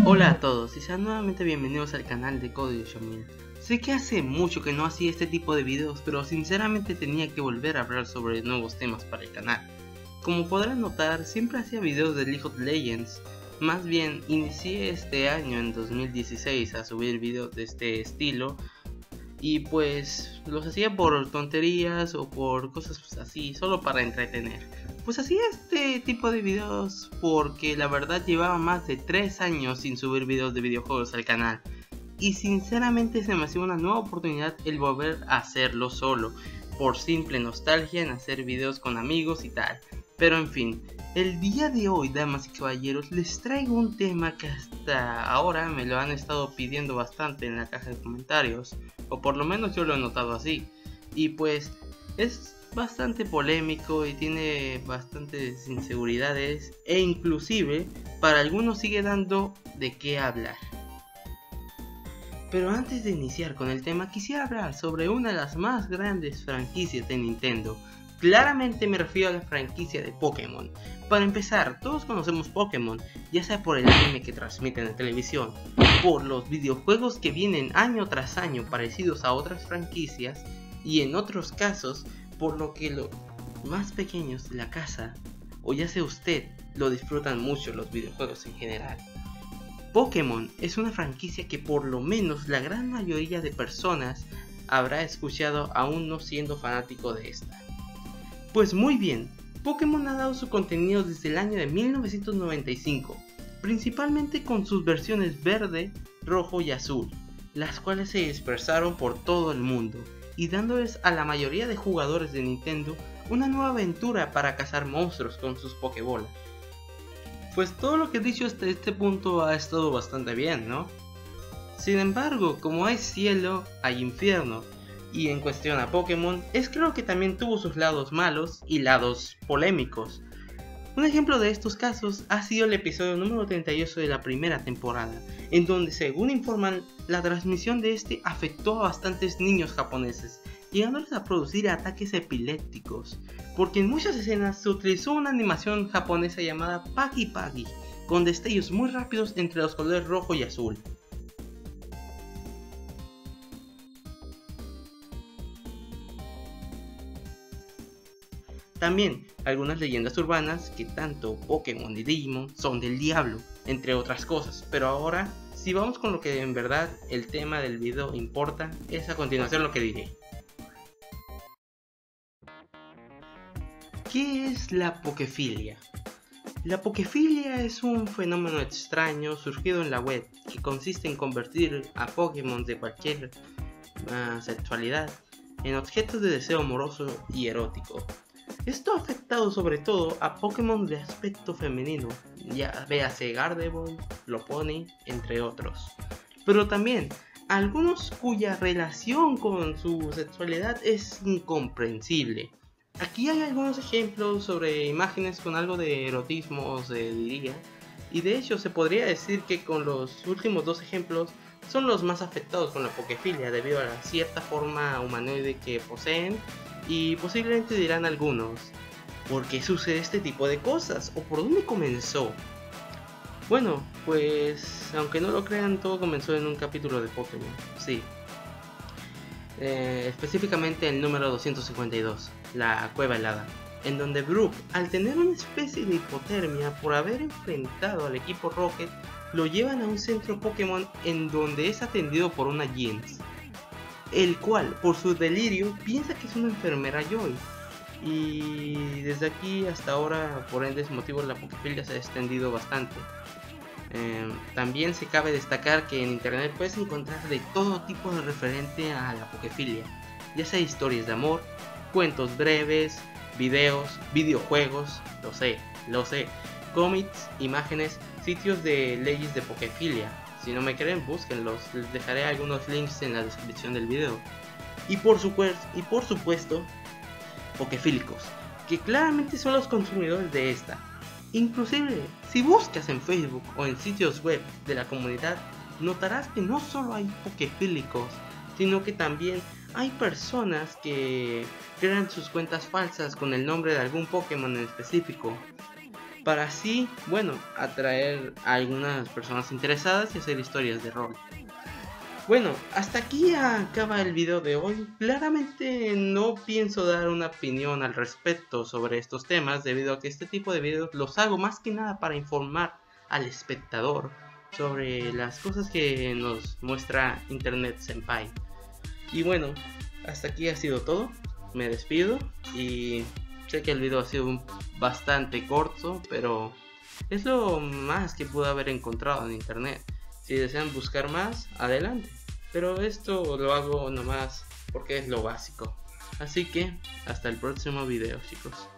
Hola a todos y sean nuevamente bienvenidos al canal de Código Shamil. Sé que hace mucho que no hacía este tipo de videos, pero sinceramente tenía que volver a hablar sobre nuevos temas para el canal. Como podrán notar, siempre hacía videos de League of Legends. Más bien, inicié este año en 2016 a subir videos de este estilo. Y pues los hacía por tonterías o por cosas así, solo para entretener. Pues hacía este tipo de videos porque la verdad llevaba más de 3 años sin subir videos de videojuegos al canal. Y sinceramente se me hacía una nueva oportunidad el volver a hacerlo solo, por simple nostalgia en hacer videos con amigos y tal. Pero en fin, el día de hoy, damas y caballeros, les traigo un tema que hasta ahora me lo han estado pidiendo bastante en la caja de comentarios, o por lo menos yo lo he notado así. Y pues es bastante polémico y tiene bastantes inseguridades, e inclusive para algunos sigue dando de qué hablar. Pero antes de iniciar con el tema, quisiera hablar sobre una de las más grandes franquicias de Nintendo. Claramente me refiero a la franquicia de Pokémon. Para empezar, todos conocemos Pokémon, ya sea por el anime que transmiten en televisión, por los videojuegos que vienen año tras año parecidos a otras franquicias, y en otros casos, por lo que los más pequeños de la casa, o ya sea usted, lo disfrutan mucho los videojuegos en general. Pokémon es una franquicia que por lo menos la gran mayoría de personas habrá escuchado aún no siendo fanático de esta. Pues muy bien, Pokémon ha dado su contenido desde el año de 1995, principalmente con sus versiones verde, rojo y azul, las cuales se dispersaron por todo el mundo y dándoles a la mayoría de jugadores de Nintendo una nueva aventura para cazar monstruos con sus Pokébolas. Pues todo lo que he dicho hasta este punto ha estado bastante bien, ¿no? Sin embargo, como hay cielo, hay infierno, y en cuestión a Pokémon, es claro que también tuvo sus lados malos y lados polémicos. Un ejemplo de estos casos ha sido el episodio número 38 de la primera temporada, en donde según informan, la transmisión de este afectó a bastantes niños japoneses, llegándoles a producir ataques epilépticos, porque en muchas escenas se utilizó una animación japonesa llamada Pagi Pagi, con destellos muy rápidos entre los colores rojo y azul. También algunas leyendas urbanas que tanto Pokémon y Digimon son del diablo, entre otras cosas. Pero ahora, si vamos con lo que en verdad el tema del video importa, es a continuación lo que diré. ¿Qué es la Pokefilia? La Pokefilia es un fenómeno extraño surgido en la web que consiste en convertir a Pokémon de cualquier sexualidad en objetos de deseo amoroso y erótico. Esto ha afectado sobre todo a Pokémon de aspecto femenino, ya véase Gardevoir, Lopunny, entre otros. Pero también a algunos cuya relación con su sexualidad es incomprensible. Aquí hay algunos ejemplos sobre imágenes con algo de erotismo, se diría, y de hecho se podría decir que con los últimos dos ejemplos son los más afectados con la Pokefilia debido a la cierta forma humanoide que poseen. Y posiblemente dirán algunos, ¿por qué sucede este tipo de cosas? ¿O por dónde comenzó? Bueno, pues aunque no lo crean, todo comenzó en un capítulo de Pokémon, sí. Específicamente el número 252, la Cueva Helada, en donde Brook, al tener una especie de hipotermia por haber enfrentado al equipo Rocket, lo llevan a un centro Pokémon en donde es atendido por una Jinx, el cual, por su delirio, piensa que es una enfermera Joy. Y desde aquí hasta ahora, por ende motivo, la Pokefilia se ha extendido bastante. También se cabe destacar que en internet puedes encontrar de todo tipo de referente a la Pokefilia, ya sea historias de amor, cuentos breves, videos, videojuegos, lo sé, cómics, imágenes, sitios de leyes de Pokefilia. Si no me creen, búsquenlos, les dejaré algunos links en la descripción del video. Y por supuesto, pokefílicos, que claramente son los consumidores de esta. Inclusive, si buscas en Facebook o en sitios web de la comunidad, notarás que no solo hay pokefílicos, sino que también hay personas que crean sus cuentas falsas con el nombre de algún Pokémon en específico. para así, bueno, atraer a algunas personas interesadas y hacer historias de rol. Bueno, hasta aquí acaba el video de hoy. Claramente no pienso dar una opinión al respecto sobre estos temas, debido a que este tipo de videos los hago más que nada para informar al espectador sobre las cosas que nos muestra Internet Senpai. Y bueno, hasta aquí ha sido todo. Me despido y sé que el video ha sido bastante corto, pero es lo más que pude haber encontrado en internet. Si desean buscar más, adelante. Pero esto lo hago nomás porque es lo básico. Así que hasta el próximo video, chicos.